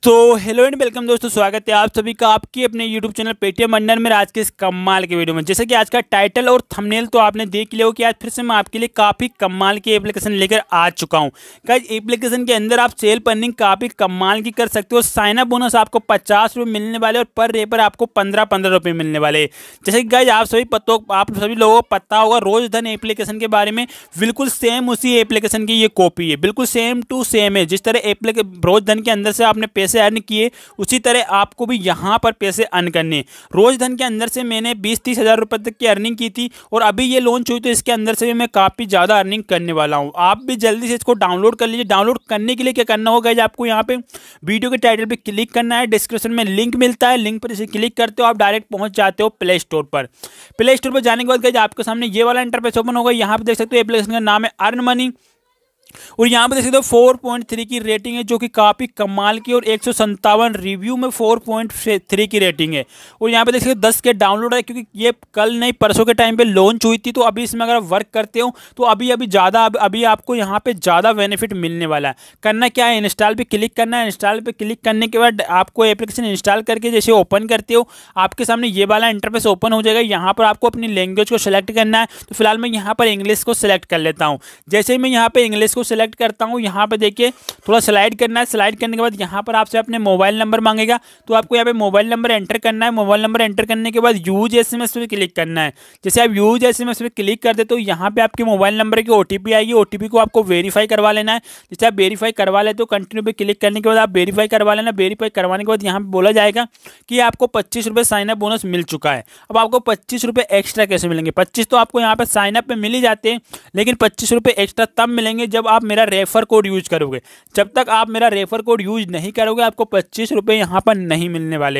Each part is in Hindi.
तो हेलो एंड वेलकम दोस्तों, स्वागत है आप सभी का आपके अपने यूट्यूब चैनल पेटीएम अर्नर में आज के इस कमाल के वीडियो में। जैसे कि आज का टाइटल और थंबनेल तो आपने देख लिया हो कि आज फिर से मैं आपके लिए काफ़ी कमाल की एप्लीकेशन लेकर आ चुका हूं। गाइस एप्लीकेशन के अंदर आप सेल अर्निंग काफ़ी कमाल की कर सकते हो। साइन अप बोनस आपको 50 रुपये मिलने वाले और पर रेपर आपको 15-15 रुपये मिलने वाले। जैसे कि गाइस आप सभी लोगों को पता होगा रोज धन एप्लीकेशन के बारे में, बिल्कुल सेम उसी एप्लीकेशन की ये कॉपी है, बिल्कुल सेम टू सेम है। जिस तरह रोज धन के अंदर से आपने पैसे अर्न किए उसी तरह आपको भी यहां पर पैसे अर्न करने। रोज धन के अंदर से मैंने 20-30 हज़ार रुपए तक की अर्निंग की थी और अभी ये लॉन्च हुई तो इसके अंदर से भी मैं काफ़ी ज़्यादा अर्निंग करने वाला हूं। आप भी जल्दी से इसको डाउनलोड कर लीजिए। डाउनलोड करने के लिए क्या करना होगा, आपको यहाँ पे वीडियो के टाइटल पे क्लिक करना है, डिस्क्रिप्शन में लिंक मिलता है, लिंक पर इसे क्लिक करते हो आप डायरेक्ट पहुंच जाते हो प्ले स्टोर पर। प्ले स्टोर पर जाने के बाद गाइस आपके सामने ये वाला इंटरफेस ओपन होगा। यहाँ पे देख सकते हो एप्लीकेशन का नाम है अर्न मनी और यहाँ पे देख सकते हो 4.3 की रेटिंग है जो कि काफ़ी कमाल की, और 157 रिव्यू में 4.3 की रेटिंग है। और यहाँ पे देख सकते हो 10 के डाउनलोड है, क्योंकि ये कल नहीं परसों के टाइम पे लॉन्च हुई थी। तो अभी इसमें अगर वर्क करते हो तो अभी आपको यहाँ पे ज़्यादा बेनिफिट मिलने वाला है। करना क्या है, इंस्टॉल पे क्लिक करना है। इंस्टॉल पे क्लिक करने के बाद आपको एप्लीकेशन इंस्टॉल करके जैसे ओपन करते हो आपके सामने ये वाला इंटरफेस ओपन हो जाएगा। यहाँ पर आपको अपनी लैंग्वेज को सिलेक्ट करना है। तो फिलहाल मैं यहाँ पर इंग्लिश को सिलेक्ट कर लेता हूँ। जैसे ही मैं यहाँ पे इंग्लिश को सिलेक्ट करता हूँ, यहाँ पे देखिए थोड़ा स्लाइड करना है। स्लाइड करने के बाद यहाँ पर आपसे अपने मोबाइल नंबर मांगेगा, तो आपको यहाँ पे मोबाइल नंबर एंटर करना है। मोबाइल नंबर एंटर करने के बाद यूज एसएमएस पे क्लिक करना है। जैसे आप यूज एसएमएस पे क्लिक कर दे तो यहाँ पे आपके मोबाइल नंबर की ओटीपी आएगी। ओटीपी को आपको वेरीफाई करवा लेना है। जैसे आप वेरीफाई करवा लेते हो कंटिन्यू पे क्लिक करने के बाद आप वेरीफाई करवा लेना। वेरीफाई करवाने के बाद यहाँ पे बोला जाएगा कि आपको 25 रुपये साइन अप बोनस मिल चुका है। अब आपको 25 रुपये एक्स्ट्रा कैसे मिलेंगे? 25 तो आपको यहाँ पे साइन अप पे मिल ही जाते हैं, लेकिन 25 रुपये एक्स्ट्रा तब मिलेंगे जब आप मेरा रेफर कोड यूज करोगे। जब तक आप मेरा रेफर कोड यूज नहीं करोगे आपको 25 रुपये यहाँ पर नहीं मिलने वाले।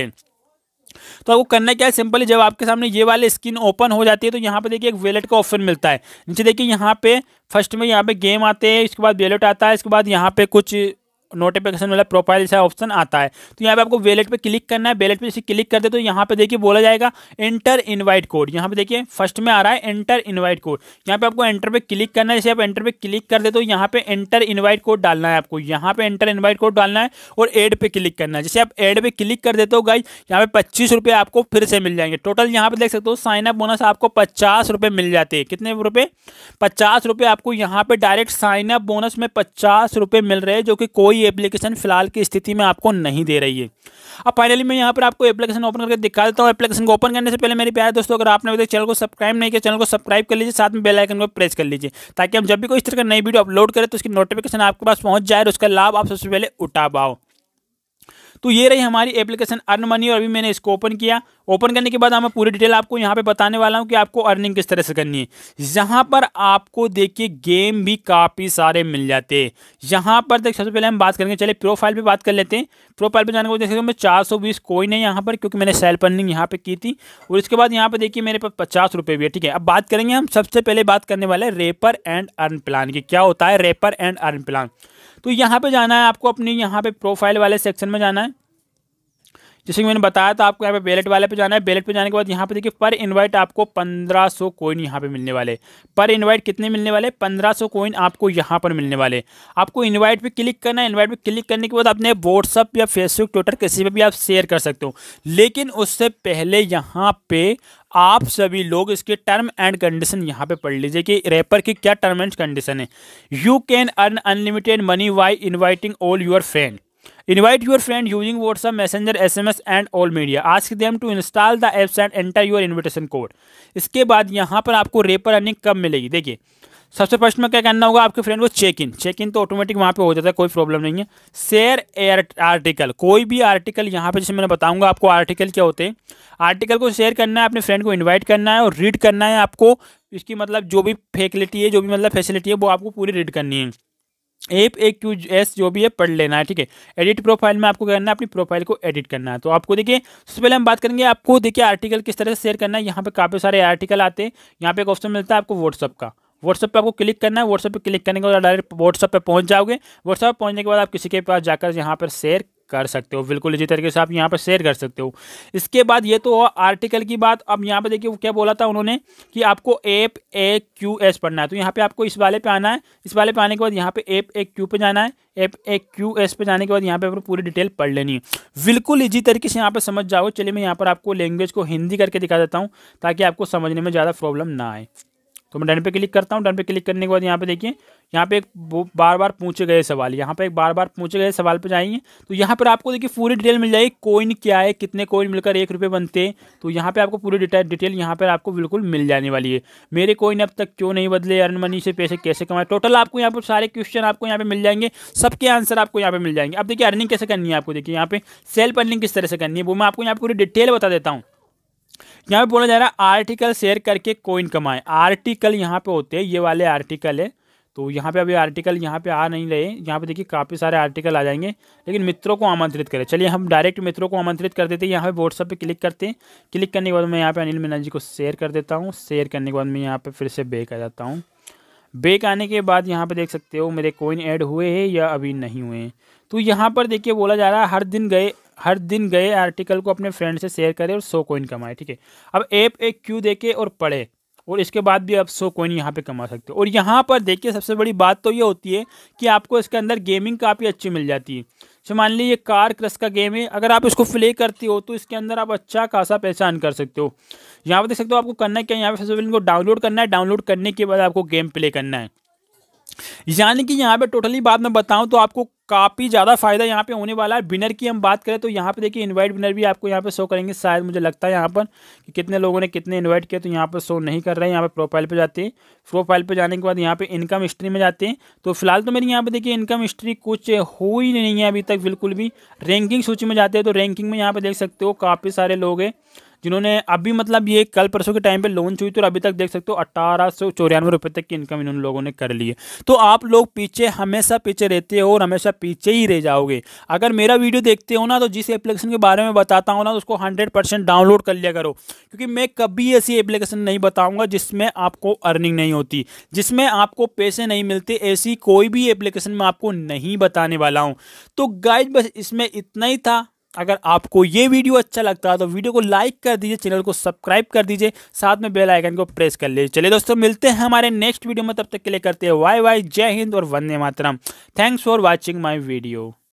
तो आपको करना क्या है, सिंपली जब आपके सामने ये वाली स्क्रीन ओपन हो जाती है तो यहाँ पे देखिए एक वैलेट का ऑप्शन मिलता है। नीचे देखिए यहाँ पे फर्स्ट में यहाँ पे गेम आते हैं, इसके बाद वैलेट आता है, इसके बाद यहाँ पे कुछ नोटिफिकेशन वाला प्रोफाइल जैसा ऑप्शन आता है। तो यहाँ पे आपको वैलेट पे क्लिक करना है। वैलेट पे जैसे क्लिक करते तो यहाँ पे देखिए बोला जाएगा एंटर इनवाइट कोड। यहाँ पे देखिए फर्स्ट में आ रहा है एंटर इनवाइट कोड। यहाँ पे आपको एंटर पे क्लिक करना है। जैसे आप एंटर पे क्लिक कर दे तो यहाँ पे एंटर इनवाइट कोड डालना है। आपको यहाँ पे एंटर इनवाइट कोड डालना है और ऐड पे क्लिक करना है। जैसे आप ऐड पे क्लिक कर देते हो गाइस यहाँ पे 25 रुपये आपको फिर से मिल जाएंगे। टोटल यहाँ पे देख सकते हो साइन अप बोनस आपको 50 रुपये मिल जाते हैं। कितने रुपये? 50 रुपये आपको यहाँ पे डायरेक्ट साइन अप बोनस में 50 रुपये मिल रहे हैं, जो कि कोई एप्लीकेशन फिलहाल की स्थिति में आपको नहीं दे रही है। अब फाइनली मैं यहाँ पर आपको एप्लीकेशन ओपन करके दिखा देता हूँ। एप्लीकेशन को ओपन करने से पहले मेरे प्यारे दोस्तों, अगर आपने अभी तक चैनल को सब्सक्राइब नहीं किया चैनल को सब्सक्राइब कर लीजिए, साथ में बेल आइकन को प्रेस कर लीजिए, ताकि हम जब भी कोई इस तरह का नई वीडियो अपलोड करें तो उसकी नोटिफिकेशन आपके पास पहुंच जाए और उसका लाभ आप सबसे पहले उठा पाओ। तो ये रही हमारी एप्लीकेशन अर्न मनी और अभी मैंने इसको ओपन किया। ओपन करने के बाद मैं पूरी डिटेल आपको यहाँ पे बताने वाला हूँ कि आपको अर्निंग किस तरह से करनी है। यहाँ पर आपको देखिए गेम भी काफ़ी सारे मिल जाते हैं। यहाँ पर देख सबसे पहले हम बात करेंगे, चलिए प्रोफाइल पे बात कर लेते हैं। प्रोफाइल पे जाने को देख सकते हो मैं 420 कोइन है यहाँ पर, क्योंकि मैंने सेल्फ अर्निंग यहाँ पे की थी। और इसके बाद यहाँ पे देखिए मेरे पास 50 रुपये भी है। ठीक है, अब बात करेंगे हम सबसे पहले बात करने वाले रेपर एंड अर्न प्लान की। क्या होता है रेपर एंड अर्न प्लान? तो यहाँ पे जाना है आपको, अपनी यहाँ पे प्रोफाइल वाले सेक्शन में जाना है। जैसे कि मैंने बताया था आपको यहाँ पे वैलेट वाले पे जाना है। वैलेट पे जाने के बाद यहाँ पे देखिए पर इनवाइट आपको 1500 कोइन यहाँ पे मिलने वाले। पर इनवाइट कितने मिलने वाले? 1500 कोइन आपको यहाँ पर मिलने वाले। आपको इनवाइट पे क्लिक करना है। इनवाइट पे क्लिक करने के बाद अपने व्हाट्सअप या फेसबुक ट्विटर किसी पे भी आप शेयर कर सकते हो, लेकिन उससे पहले यहाँ पे आप सभी लोग इसके टर्म एंड कंडीशन यहाँ पे पढ़ लीजिए कि रेपर की क्या टर्म एंड कंडीशन है। You can earn unlimited money by inviting all your friend. Invite your friend using WhatsApp, Messenger, SMS and all media. Ask them to install the apps and enter your invitation code. इसके बाद यहाँ पर आपको रेपर अर्निंग कब मिलेगी? देखिए सबसे फर्स्ट में क्या करना होगा, आपके फ्रेंड को चेक इन तो ऑटोमेटिक वहाँ पे हो जाता है, कोई प्रॉब्लम नहीं है। शेयर आर्टिकल, कोई भी आर्टिकल यहाँ पे जैसे मैंने बताऊंगा आपको आर्टिकल क्या होते हैं। आर्टिकल को शेयर करना है, अपने फ्रेंड को इन्वाइट करना है और रीड करना है आपको। इसकी मतलब जो भी फैसिलिटी है, जो भी मतलब फैसिलिटी है वो आपको पूरी रीड करनी है। APQS जो भी है पढ़ लेना है। ठीक है, एडिट प्रोफाइल में आपको करना है, अपनी प्रोफाइल को एडिट करना है। तो आपको देखिए सबसे पहले हम बात करेंगे आपको देखिए आर्टिकल किस तरह से शेयर करना है। यहाँ पे काफ़ी सारे आर्टिकल आते हैं। यहाँ पे एक ऑप्शन मिलता है आपको व्हाट्सअप का। व्हाट्सअप पे आपको क्लिक करना है। व्हाट्सअप पे क्लिक करने के बाद डायरेक्ट व्हाट्सअप पे पहुँच जाओगे। व्हाट्सअप पे पहुँचने के बाद आप किसी के पास जाकर यहाँ पर शेयर कर सकते हो। बिल्कुल इसी तरीके से आप यहाँ पर शेयर कर सकते हो। इसके बाद ये तो आर्टिकल की बात। अब यहाँ पे देखिए वो क्या बोला था उन्होंने कि आपको FAQs पढ़ना है। तो यहाँ पे आपको इस वाले पे आना है। इस वाले पे आने के बाद यहाँ पे FAQ पे जाना है। FAQs पे जाने के बाद यहाँ पे पूरी डिटेल पढ़ लेनी है। बिल्कुल इजी तरीके से यहाँ पे समझ जाओ। चलिए मैं यहाँ पर आपको लैंग्वेज को हिंदी करके दिखा देता हूँ ताकि आपको समझने में ज़्यादा प्रॉब्लम ना आए। तो मैं डन पे क्लिक करता हूँ। डन पे क्लिक करने के बाद यहाँ पे देखिए यहाँ पे एक बार बार पूछे गए सवाल, यहाँ पे एक बार बार पूछे गए सवाल पे जाएंगे तो यहाँ पर आपको देखिए पूरी डिटेल मिल जाएगी। कोइन क्या है, कितने कोइन मिलकर 1 रुपये बनते हैं, तो यहाँ पे आपको पूरी डिटेल यहाँ पर आपको बिल्कुल मिल जाने वाली है। मेरे कोइन अब तक क्यों नहीं बदले, अर्न मनी से पैसे कैसे कमाए, टोटल आपको यहाँ पर सारे क्वेश्चन आपको यहाँ पे मिल जाएंगे। सबके आंसर आपको यहाँ पे मिल जाएंगे। अब देखिए अर्निंग कैसे करनी है आपको, देखिए यहाँ पे सेल्फ अर्निंग किस तरह से करनी है वो मैं आपको यहाँ पूरी डिटेल बता देता हूँ। यहाँ पे बोला जा रहा है आर्टिकल शेयर करके कोइन कमाएं। आर्टिकल यहाँ पे होते हैं, ये वाले आर्टिकल है। तो यहाँ पे अभी आर्टिकल यहाँ पे आ नहीं रहे। यहाँ पे देखिए काफ़ी सारे आर्टिकल आ जाएंगे, लेकिन मित्रों को आमंत्रित करें। चलिए हम डायरेक्ट मित्रों को आमंत्रित कर देते हैं। यहाँ पे व्हाट्सएप पे क्लिक करते हैं। क्लिक करने के बाद मैं यहाँ पे अनिल मीना जी को शेयर कर देता हूँ। शेयर करने के बाद मैं यहाँ पर फिर से बैक आ जाता हूँ। बैक आने के बाद यहाँ पे देख सकते हो मेरे कोइन ऐड हुए हैं या अभी नहीं हुए हैं। तो यहाँ पर देखिए बोला जा रहा है हर दिन गए आर्टिकल को अपने फ्रेंड से शेयर करें और 100 कोइन कमाए। ठीक है, अब FAQ देखे और पढ़े और इसके बाद भी आप 100 कोइन यहाँ पे कमा सकते हो। और यहाँ पर देखिए सबसे बड़ी बात तो ये होती है कि आपको इसके अंदर गेमिंग काफ़ी अच्छी मिल जाती है। तो मान लीजिए कार क्रश का गेम है, अगर आप इसको प्ले करते हो तो इसके अंदर आप अच्छा खासा पैसा अर्न कर सकते हो। यहाँ पर देख सकते हो आपको करना क्या है, यहाँ पे सबसे पहले इनको डाउनलोड करना है। डाउनलोड करने के बाद आपको गेम प्ले करना है। यानी कि यहाँ पे टोटली बात मैं बताऊं तो आपको काफ़ी ज़्यादा फायदा यहाँ पे होने वाला है। विनर की हम बात करें तो यहाँ पे देखिए इनवाइट विनर भी आपको यहाँ पे शो करेंगे। शायद मुझे लगता है यहाँ पर कि कितने लोगों ने कितने इनवाइट किया, तो यहाँ पर शो नहीं कर रहे हैं। यहाँ पे प्रोफाइल पे जाते हैं। प्रोफाइल पे जाने के बाद यहाँ पे इनकम हिस्ट्री में जाते हैं। तो फिलहाल तो मेरी यहाँ पे देखिए इनकम हिस्ट्री कुछ हो ही नहीं है अभी तक बिल्कुल भी। रैंकिंग सूची में जाते हैं तो रैंकिंग में यहाँ पे देख सकते हो काफ़ी सारे लोग हैं जिन्होंने अभी मतलब ये कल परसों के टाइम पे लॉन्च हुई, तो अभी तक देख सकते हो 1894 रुपये तक की इनकम इन लोगों ने कर ली है। तो आप लोग पीछे हमेशा पीछे रहते हो और हमेशा पीछे ही रह जाओगे। अगर मेरा वीडियो देखते हो ना तो जिस एप्लीकेशन के बारे में बताता हूँ ना तो उसको 100% डाउनलोड कर लिया करो, क्योंकि मैं कभी ऐसी एप्लीकेशन नहीं बताऊँगा जिसमें आपको अर्निंग नहीं होती, जिसमें आपको पैसे नहीं मिलते। ऐसी कोई भी एप्लीकेशन मैं आपको नहीं बताने वाला हूँ। तो गाइस बस इसमें इतना ही था। अगर आपको ये वीडियो अच्छा लगता है तो वीडियो को लाइक कर दीजिए, चैनल को सब्सक्राइब कर दीजिए, साथ में बेल आइकन को प्रेस कर लीजिए। चलिए दोस्तों मिलते हैं हमारे नेक्स्ट वीडियो में, तब तक के लिए करते हैं बाय बाय, जय हिंद और वंदे मातरम। Thanks for watching my video.